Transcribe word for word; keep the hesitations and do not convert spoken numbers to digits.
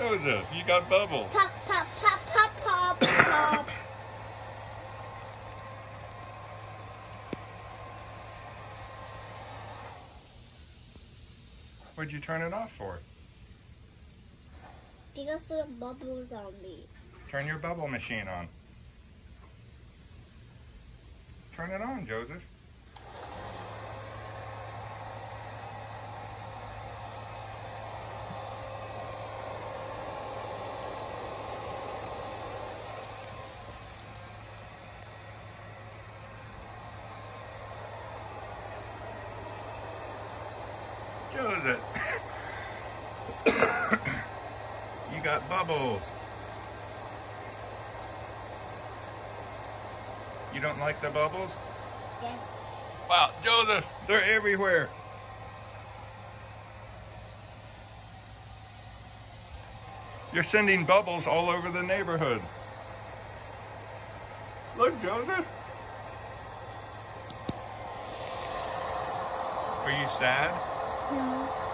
Joseph, you got bubbles. Pop, pop, pop, pop, pop, pop. What'd you turn it off for? Because the bubbles on me. Turn your bubble machine on. Turn it on, Joseph. Joseph. You got bubbles. You don't like the bubbles? Yes. Wow, Joseph, they're everywhere. You're sending bubbles all over the neighborhood. Look, Joseph. Are you sad? No.